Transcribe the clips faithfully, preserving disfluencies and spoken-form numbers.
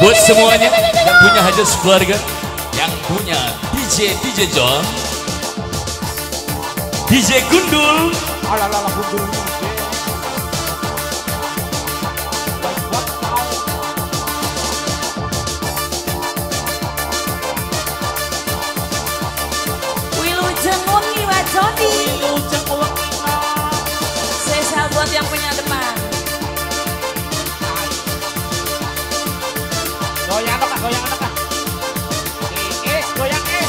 Buat semuanya yang punya hajat keluarga, yang punya D J D J John, D J Gundul, ala-ala Gundul. Wilujeng wengi wajoni. Wilujeng wengi. Spesial buat yang punya depan. Goyang apa? Goyang apa? Es, goyang es.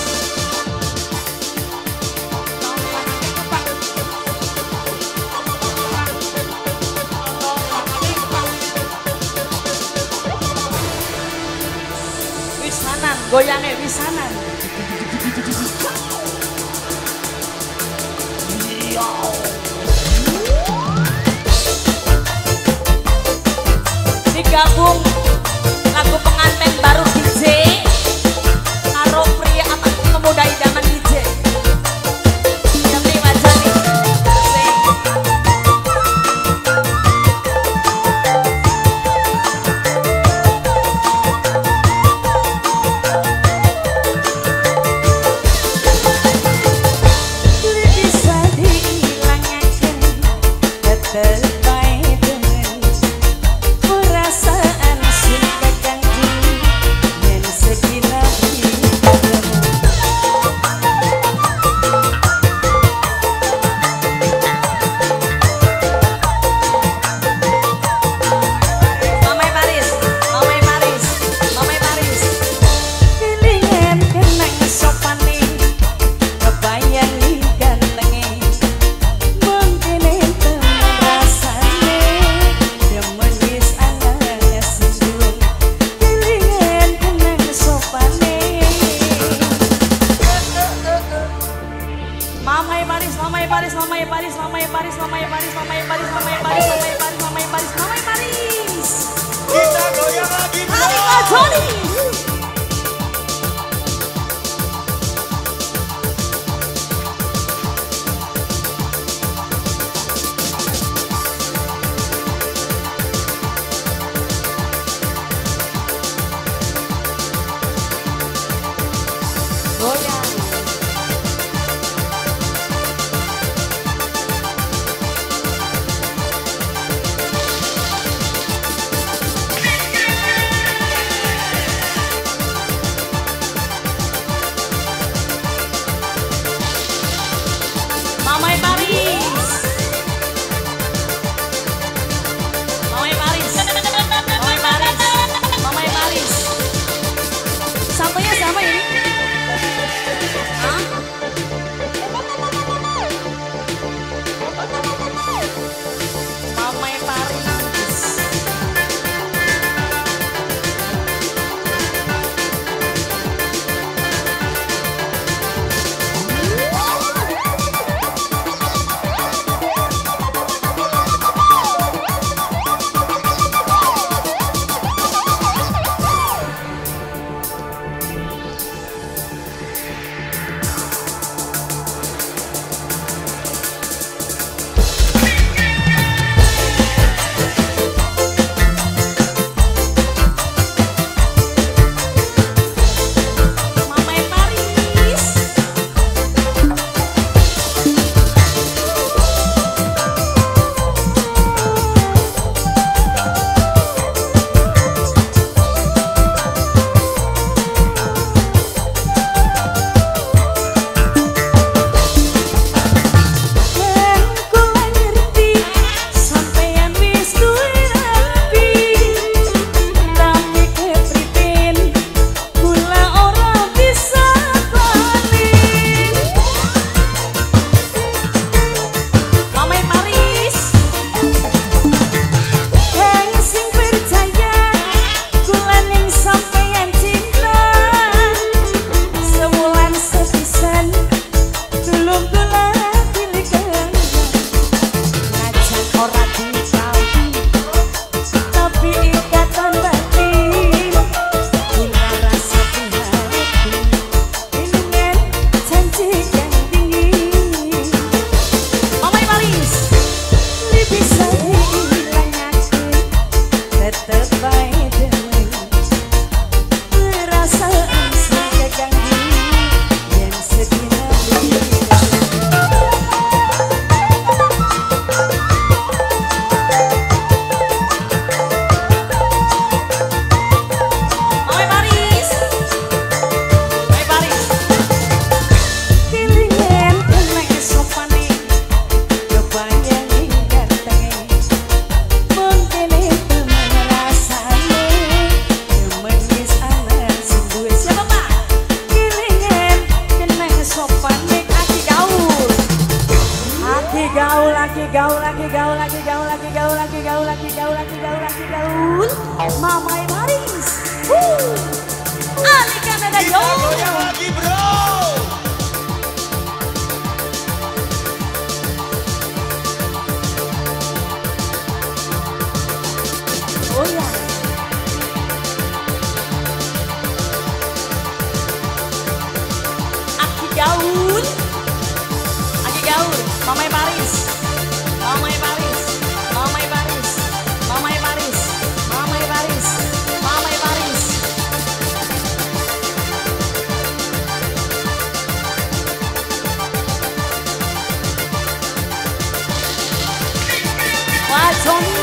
Wisanan, goyangnya wisanan. Digabung lagu pengantin baru D J karo pria amat pemuda idaman D J Demi Wajani. Bisa dihilangkan terbaik dengan perasaan suka ganggu dan segila Mamai Paris, Mamai Paris, Mamai Paris. Kelingan kenang sopane, kebayang di gantenge. Mungkin itu rasane, demen wis ana sinduwe. Kelingan kenang sopane. Mamai Paris, Mamai Paris, Mamai Paris, Mamai Paris, Mamai Paris, Mamai Paris, Mamai Paris, Mamai Paris, Mamai Paris, Mamai Paris. Kita goyang lagi. Ari Wajoni. Goyang. Mamai Paris. Mamai Paris. Mamai Paris. Mamai Paris. Satunya siapa ini? Hah? Mamai Paris. Mamai Paris. Dan kula ngerti sampeyan wis duwe rapi, tapi kepriben kula ora bisa balik. Mamai Paris. Hang sing percaya kula ning sampeyan cinta, sewulan sepisan tulung kula pilihan. Najan ora ditawi, tapi ikatan batin kula rasa prihatin dengan janji yang tinggi. Mamai Paris. Li bisa dihilangkan tetep baik dengan Mamai Paris. Woo. Ali Kanada yo. Goyang lagi bro. Oh ya. Aki gaul. Aki gaul. Mamai Paris. Mamai Paris. Mamai Paris. Mamai Paris. Mamai Paris. Mamai Paris. Wah, Johnny.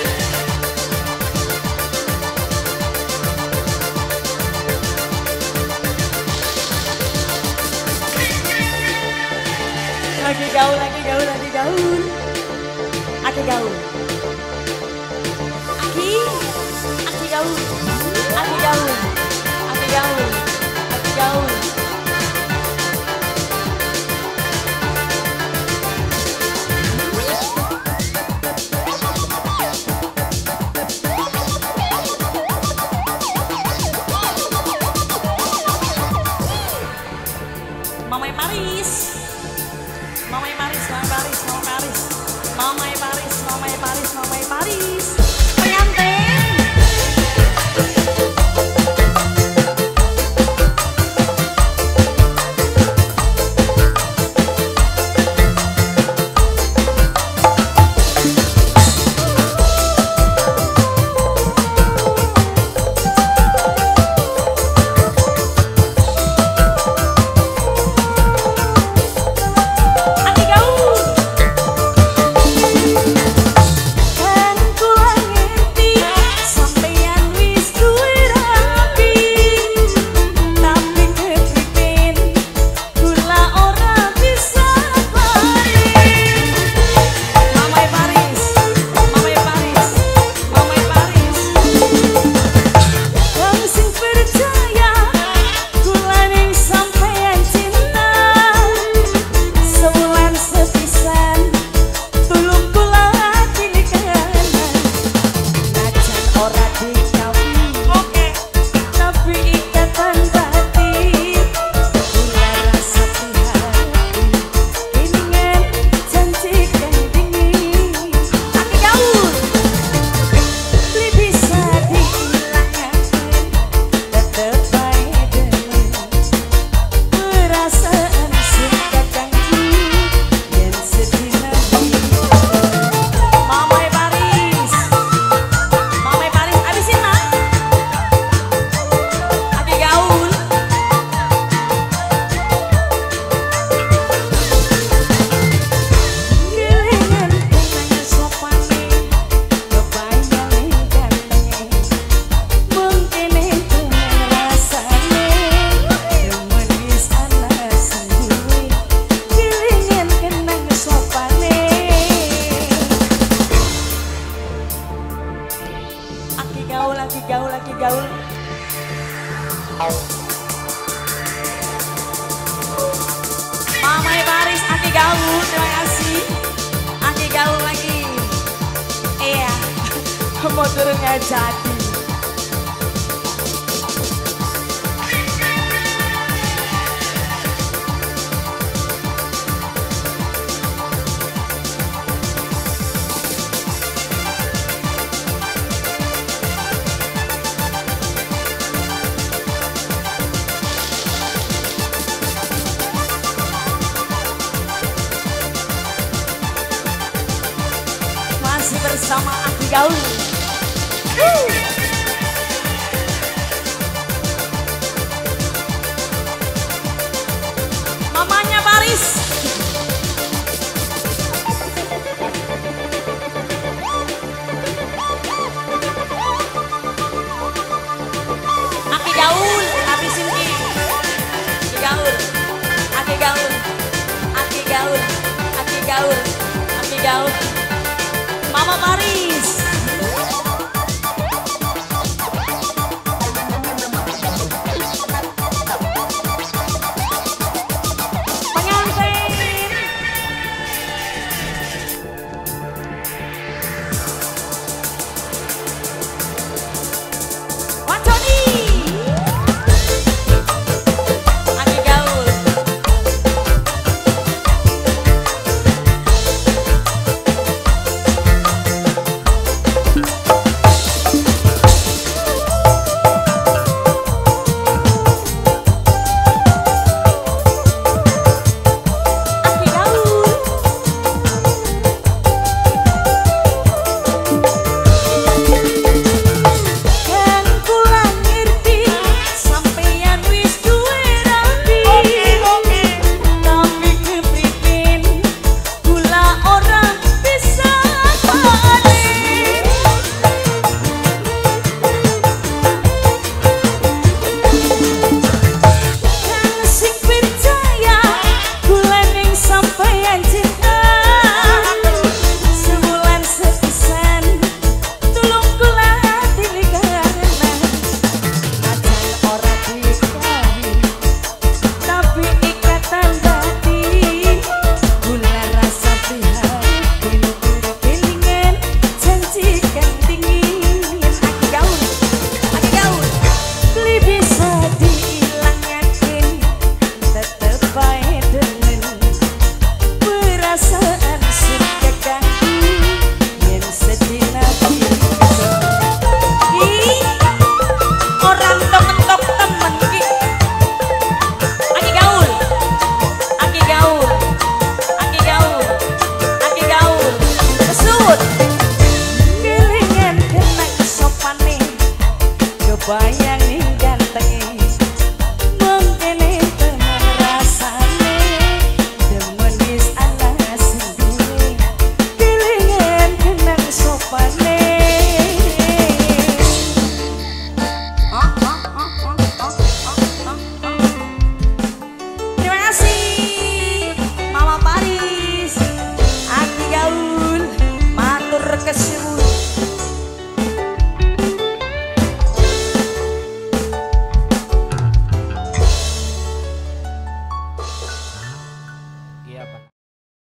Lagi gaul, lagi gaul, lagi gaul. Aki gaul. Aki, aki gaul. Aki gaul. Aki gaul. Aki gaul. Mamai Paris. Mamai Paris, Mamai Paris, Mamai Paris. Mamai Paris, Mamai Paris, Mamai Paris. Pengantin. Aki gaul. Kan kula ngerti sampeyan wis duwe rapi. Tapi kepriben kula ora bisa balik. Mamai Paris, Mamai Paris, Mamai Paris. Wong sing percaya kula ning sampeyan cinta. Sewulan sepisan tulung kula atine kanan. Najan ora dikawi, oke, tapi ikatan batin kula rasa hati. Kelingan janji kang dingin. Aki gaul. Li bisa diilangkan, tetep bae demen. Perasaan sing kakangku yen sedina Mamai Paris. Mamai Paris abisin mah. Aki gaul. Kelingan kenangan sopane, kebayang gantenge. Mungkin itu rasane, demen wis ana sendiri. Kelingan kenangan sopane. Aki gaul, aki gaul, aki gaul. Mamai Paris, aki gaul, terima kasih. Aki gaul lagi. Iya, mau turun nggak jadi. Masih bersama Aki gaul. Woo. Mamanya Paris. Aki gaul, habisin Ki. Aki gaul. Aki gaul. Aki gaul. Aki gaul. Aki gaul. Mama Paris. Surabaya.